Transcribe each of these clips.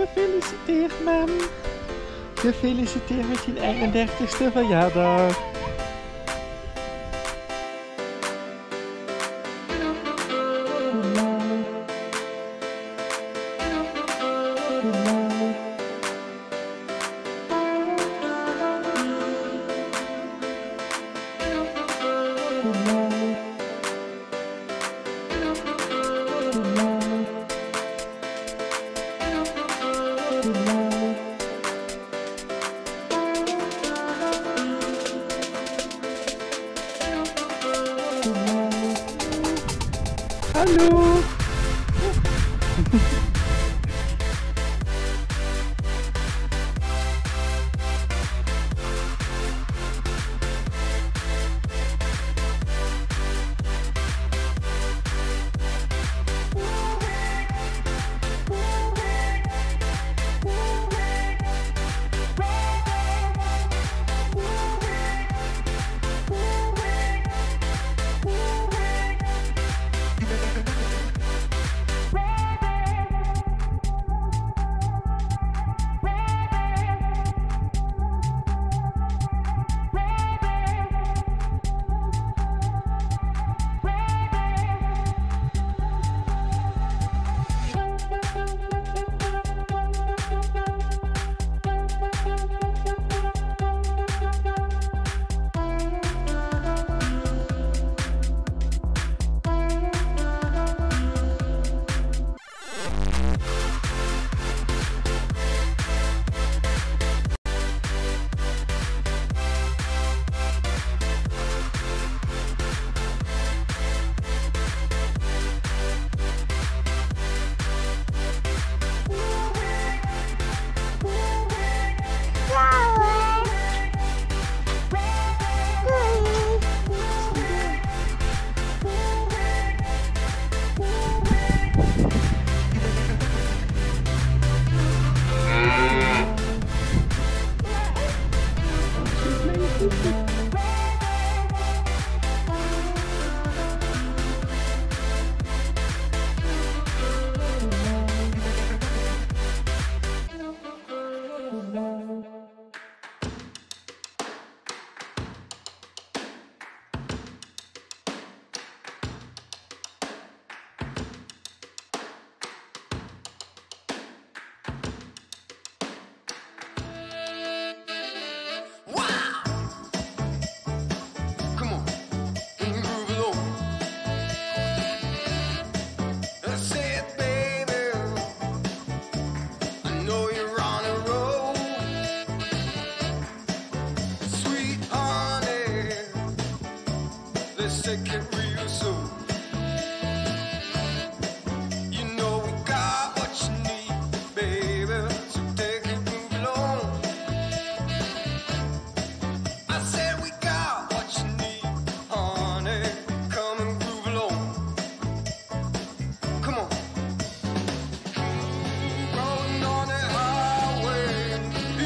Gefeliciteerd, man. Gefeliciteerd met je 31ste verjaardag. Hallo! Take it real soon. You know we got what you need, baby. So take it, move along. I said we got what you need, honey. Come and groove along. Come on. Rolling on the highway.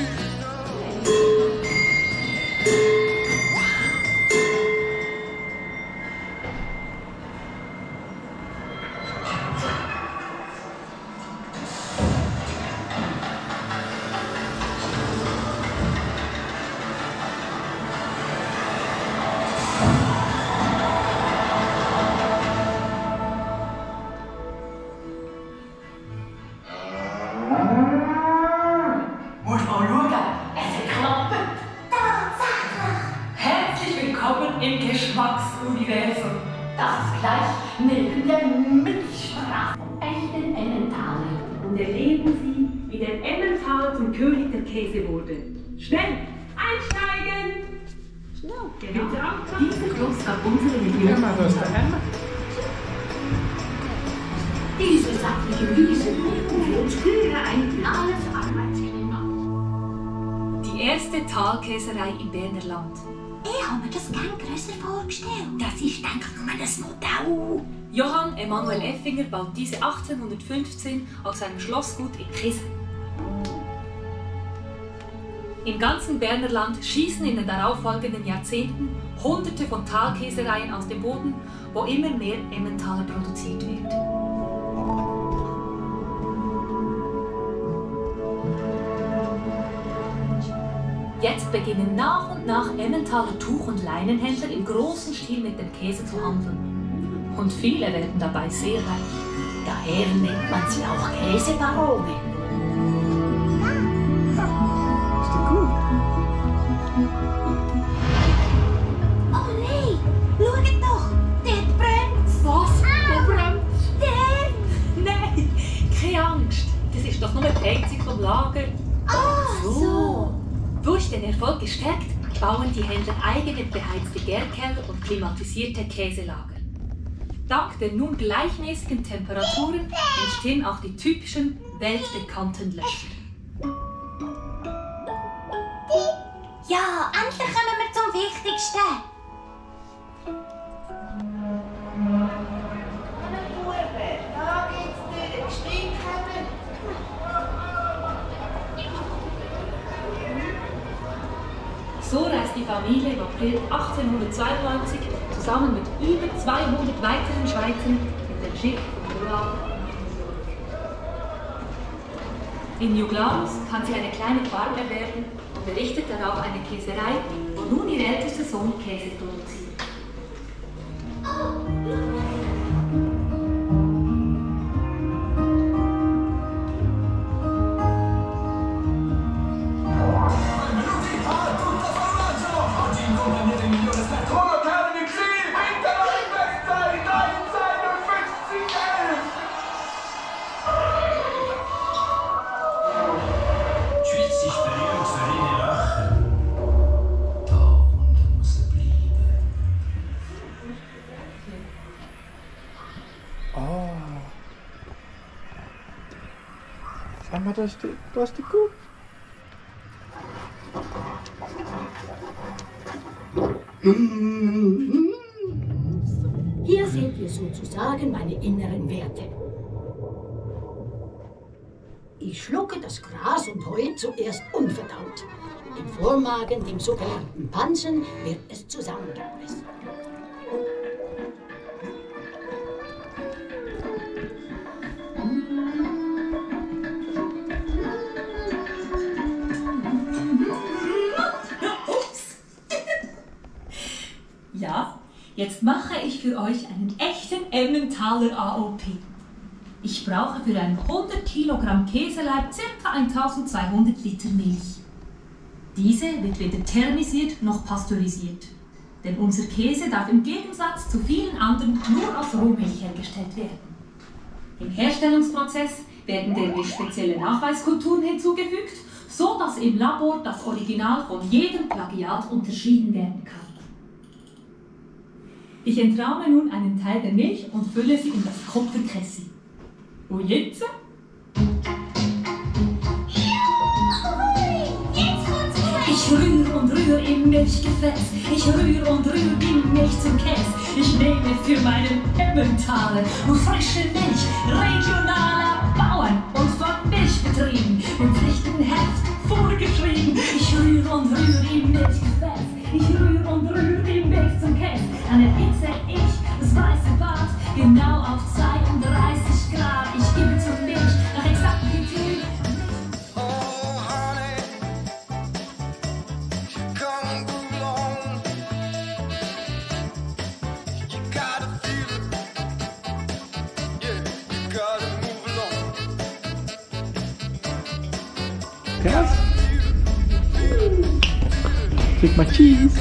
Muss mal schauen, es klappt. Tatsache. Herzlich willkommen im Geschmacksuniversum. Das gleich neben der Milchstraße vom echten Emmentaler. Und erleben Sie, wie der Emmental zum König der Käse wurde. Schnell, einsteigen! Schnell, genau. Dieser Schloss gab unsere Region. Diese sachliche Wiese bieten für uns Kühe ein ideales Arbeitsklima. Die erste Talkäserei im Berner Land. Ich habe mir das gern grösser vorgestellt. Das ist, denke ich, nur das Modell. Johann Emanuel Effinger baut diese 1815 auf seinem Schlossgut in Kisen. Im ganzen Berner Land schießen in den darauffolgenden Jahrzehnten Hunderte von Talkäsereien aus dem Boden, wo immer mehr Emmentaler produziert wird. Jetzt beginnen nach und nach Emmentaler Tuch- und Leinenhändler im großen Stil mit dem Käse zu handeln. Und viele werden dabei sehr reich. Daher nennt man sie auch Käsebarone. Ist doch gut. Oh nein, schaut doch, dort brennt's. Was? Wo brennt's? Der! Nein, keine Angst. Das ist doch nur die Heizung vom Lager. Ah, so. Durch den Erfolg gestärkt, bauen die Händler eigene beheizte Gärkeller und klimatisierte Käselager. Dank der nun gleichmäßigen Temperaturen entstehen auch die typischen, weltbekannten Löcher. Ja, endlich kommen wir zum Wichtigsten. Da geht's dir Gestein kommen. So reist die Familie im April 1892 zusammen mit über 200 weiteren Schweizern mit dem Schiff von Roald. In Juglarus kann sie eine kleine Farm erwerben und errichtet darauf eine Käserei, wo nun ihr ältester Sohn Käse produziert. Sag mal, da ist die Kuh. Hier seht ihr sozusagen meine inneren Werte. Ich schlucke das Gras und Heu zuerst unverdaut. Im Vormagen, dem sogenannten Pansen, wird es zusammengepresst. Ja, jetzt mache ich für euch einen echten Emmentaler AOP. Ich brauche für einen 100 Kilogramm Käseleib ca. 1200 Liter Milch. Diese wird weder thermisiert noch pasteurisiert. Denn unser Käse darf im Gegensatz zu vielen anderen nur aus Rohmilch hergestellt werden. Im Herstellungsprozess werden der spezielle Nachweiskulturen hinzugefügt, so dass im Labor das Original von jedem Plagiat unterschieden werden kann. Ich entrahme nun einen Teil der Milch und fülle sie in das Kupferkessel. Und jetzt? Ich rühre und rühre im Milchgefäß. Ich rühre und rühre die Milch zum Käse. Ich nehme für meinen Emmentaler frische Milch regionaler Bauern und von Milchbetrieben im Pflichtenheft vorgeschrieben. Ich rühre und rühre im Milchgefäß. Ich rühre und rühre die Milch zum Käse. Dann erhitze ich das weiße Bad genau auf 32 Grad. Ich gebe zur Milch nach Exaktität. Oh, honey, come along. You gotta feel it. Yeah, you gotta move along. Krass. Krieg mal Cheese.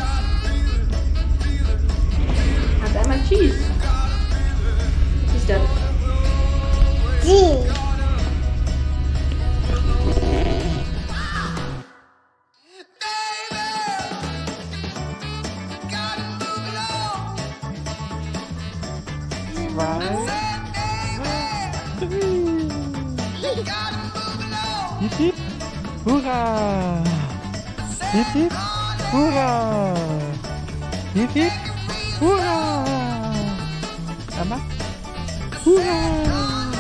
Hat einmal Cheese. Was ist das? Hip hip, hurra! Hip hip, hurra! Hip hip, hurra! Mama, hurra!